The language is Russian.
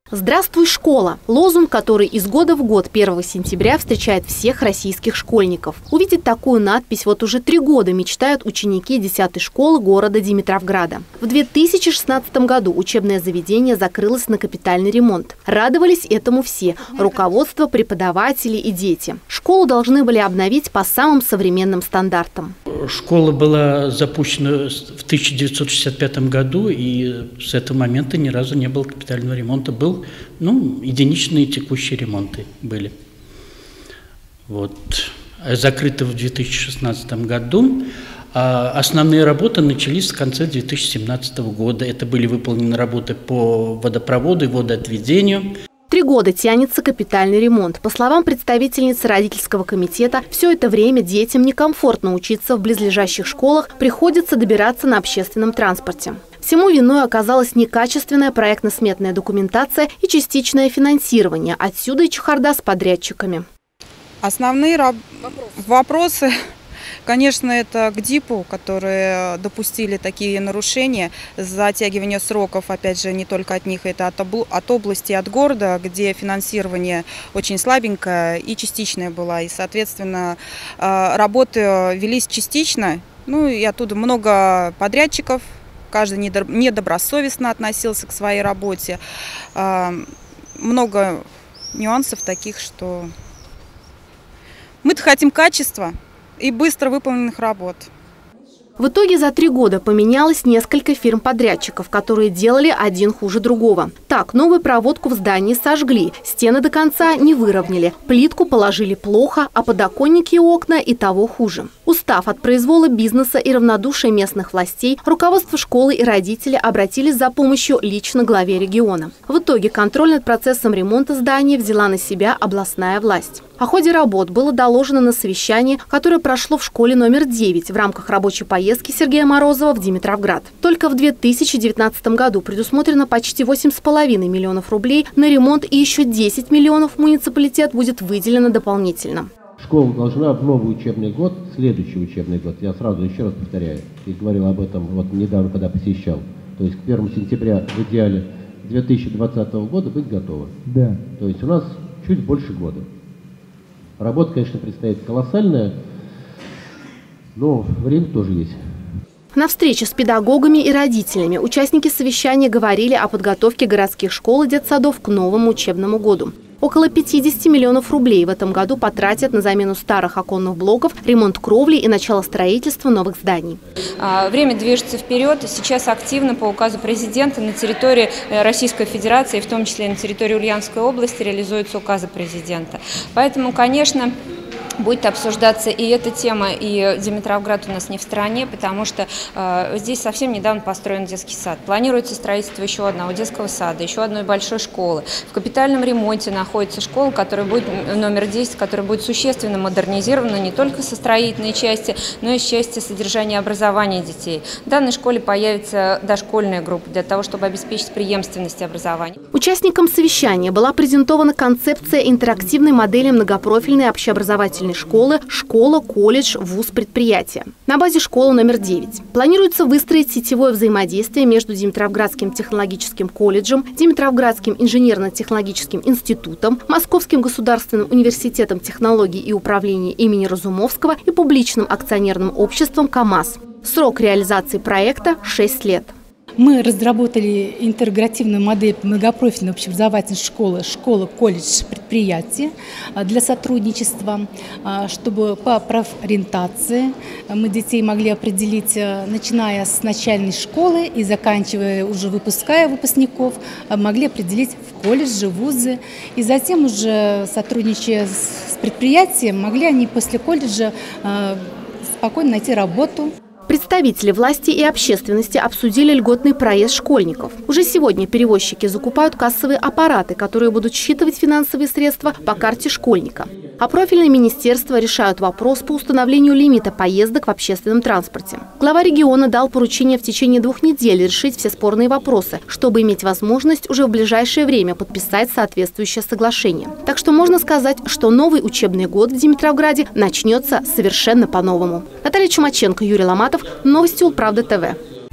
«Здравствуй, школа» – лозунг, который из года в год 1 сентября встречает всех российских школьников. Увидеть такую надпись вот уже 3 года мечтают ученики 10-й школы города Димитровграда. В 2016 году учебное заведение закрылось на капитальный ремонт. Радовались этому все – руководство, преподаватели и дети. Школу должны были обновить по самым современным стандартам. Школа была запущена в 1965 году, и с этого момента ни разу не было капитального ремонта. Был, единичные текущие ремонты были. Закрыто в 2016 году. А основные работы начались в конце 2017 года. Это были выполнены работы по водопроводу и водоотведению. 3 года тянется капитальный ремонт. По словам представительницы родительского комитета, все это время детям некомфортно учиться в близлежащих школах, приходится добираться на общественном транспорте. Всему виной оказалась некачественная проектно-сметная документация и частичное финансирование. Отсюда и чехарда с подрядчиками. Основные вопросы, конечно, это к ДИПу, которые допустили такие нарушения. Затягивание сроков, опять же, не только от них, это от области, от города, где финансирование очень слабенькое и частичное было. И, соответственно, работы велись частично. И оттуда много подрядчиков. Каждый недобросовестно относился к своей работе. Много нюансов таких, что мы-то хотим качества и быстро выполненных работ. В итоге за 3 года поменялось несколько фирм-подрядчиков, которые делали один хуже другого. Так, новую проводку в здании сожгли, стены до конца не выровняли, плитку положили плохо, а подоконники и окна и того хуже. Устав от произвола бизнеса и равнодушия местных властей, руководство школы и родители обратились за помощью лично главе региона. В итоге контроль над процессом ремонта здания взяла на себя областная власть. О ходе работ было доложено на совещании, которое прошло в школе номер 9 в рамках рабочей поездки Сергея Морозова в Димитровград. Только в 2019 году предусмотрено почти 8,5 миллионов рублей на ремонт, и еще 10 миллионов муниципалитет будет выделено дополнительно. Школа должна в новый учебный год, следующий учебный год, я сразу еще раз повторяю, и говорил об этом недавно, когда посещал, то есть к 1 сентября в идеале 2020 года быть готова. Да. То есть у нас чуть больше года. Работа, конечно, предстоит колоссальная, но время тоже есть. На встрече с педагогами и родителями участники совещания говорили о подготовке городских школ и детсадов к новому учебному году. Около 50 миллионов рублей в этом году потратят на замену старых оконных блоков, ремонт кровли и начало строительства новых зданий. Время движется вперед. Сейчас активно по указу президента на территории Российской Федерации, в том числе на территории Ульяновской области, реализуются указы президента. Поэтому, конечно, будет обсуждаться и эта тема, и Димитровград у нас не в стороне, потому что здесь совсем недавно построен детский сад. Планируется строительство еще одного детского сада, еще одной большой школы. В капитальном ремонте находится школа, которая будет номер 10, которая будет существенно модернизирована не только со строительной части, но и с части содержания образования детей. В данной школе появится дошкольная группа для того, чтобы обеспечить преемственность образования. Участникам совещания была презентована концепция интерактивной модели многопрофильной общеобразовательной школы «Школа, колледж, вуз, предприятие» на базе школы номер 9. Планируется выстроить сетевое взаимодействие между Димитровградским технологическим колледжем, Димитровградским инженерно-технологическим институтом, Московским государственным университетом технологий и управления имени Разумовского и публичным акционерным обществом КАМАЗ. Срок реализации проекта – 6 лет. Мы разработали интегративную модель многопрофильной общеобразовательной школы «Школа, колледж, предприятие» для сотрудничества, чтобы по профориентации мы детей могли определить, начиная с начальной школы и заканчивая уже выпуская выпускников, могли определить в колледже, вузы. И затем уже сотрудничая с предприятием, могли они после колледжа спокойно найти работу. Представители власти и общественности обсудили льготный проезд школьников. Уже сегодня перевозчики закупают кассовые аппараты, которые будут считывать финансовые средства по карте школьника. А профильные министерства решают вопрос по установлению лимита поездок в общественном транспорте. Глава региона дал поручение в течение 2 недель решить все спорные вопросы, чтобы иметь возможность уже в ближайшее время подписать соответствующее соглашение. Так что можно сказать, что новый учебный год в Димитровграде начнется совершенно по-новому. Наталья Чумаченко, Юрий Ломатов. Новости Улправда ТВ.